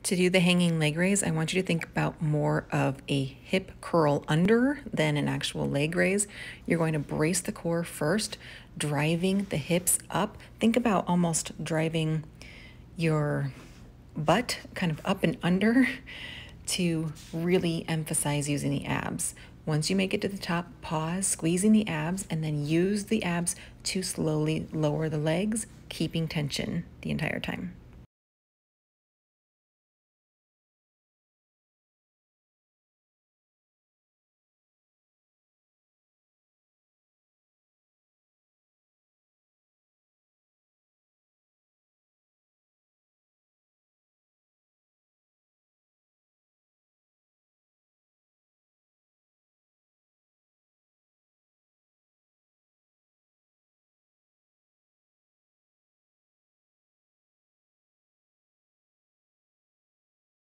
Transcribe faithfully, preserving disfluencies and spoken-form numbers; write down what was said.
To do the hanging leg raise, I want you to think about more of a hip curl under than an actual leg raise. You're going to brace the core first, driving the hips up. Think about almost driving your butt kind of up and under to really emphasize using the abs. Once you make it to the top, pause, squeezing the abs, and then use the abs to slowly lower the legs, keeping tension the entire time.